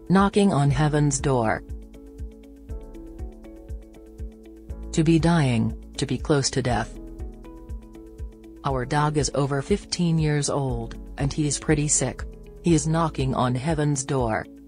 Knocking on heaven's door. To be dying, to be close to death. Our dog is over 15 years old, and he's pretty sick. He is knocking on heaven's door.